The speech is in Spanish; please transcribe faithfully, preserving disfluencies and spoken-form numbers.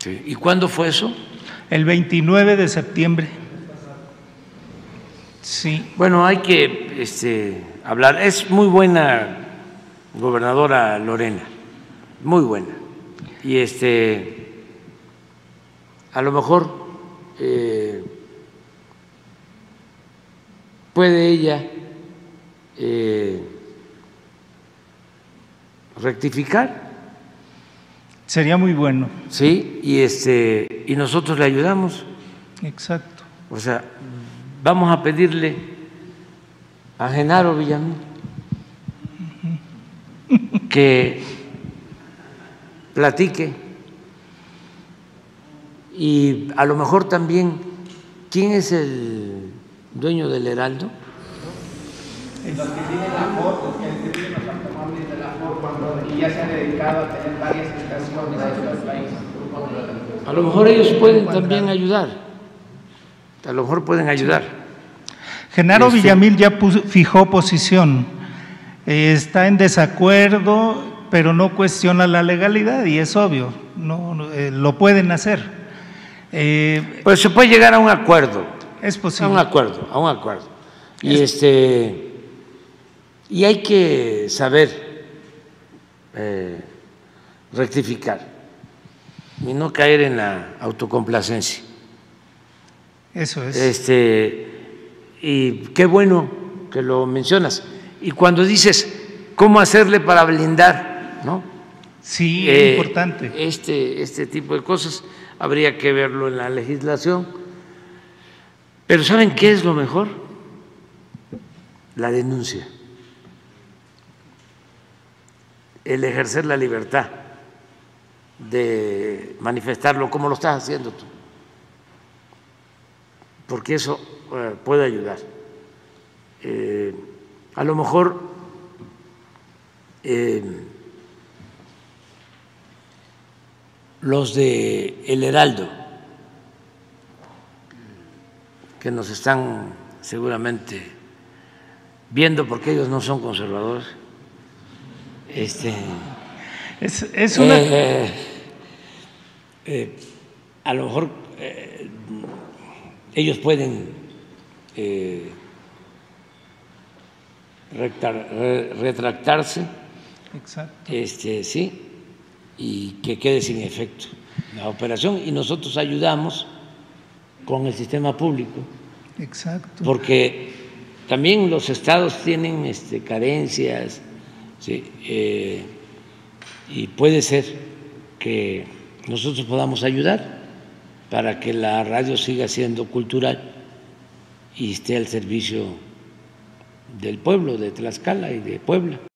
Sí. ¿Y cuándo fue eso? El veintinueve de septiembre. Sí. Bueno, hay que este, hablar. Es muy buena gobernadora Lorena, muy buena. Y este, a lo mejor eh, puede ella eh, rectificar. Sería muy bueno. Sí, y este, y nosotros le ayudamos. Exacto. O sea, vamos a pedirle a Genaro Villamil que platique y a lo mejor también, ¿quién es el dueño del Heraldo? Los que tienen la foto, que tienen los automóviles de la foto cuando y ya se han dedicado a tener varias estaciones en todo el país. A lo mejor ellos pueden también ayudar, a lo mejor pueden ayudar. Genaro Este, Villamil ya puso, fijó posición, eh, está en desacuerdo, pero no cuestiona la legalidad y es obvio, no, no eh, lo pueden hacer. Eh, pues se puede llegar a un acuerdo. Es posible. A un acuerdo, a un acuerdo. Y es, este y hay que saber eh, rectificar y no caer en la autocomplacencia. Eso es. Este y qué bueno que lo mencionas. Y cuando dices cómo hacerle para blindar, ¿no? Sí, eh, es importante. Este este tipo de cosas habría que verlo en la legislación. Pero ¿saben qué es lo mejor? La denuncia, el ejercer la libertad de manifestarlo como lo estás haciendo tú, porque eso eh, puede ayudar. Eh, a lo mejor eh, los de El Heraldo, que nos están seguramente viendo porque ellos no son conservadores, este, es, es una... eh, eh, a lo mejor eh, ellos pueden eh, retar, re, retractarse. Exacto. Este, sí, y que quede sin efecto la operación, y nosotros ayudamos con el sistema público. Exacto. Porque también los estados tienen este, carencias, ¿sí? eh, y puede ser que nosotros podamos ayudar para que la radio siga siendo cultural y esté al servicio del pueblo de Tlaxcala y de Puebla.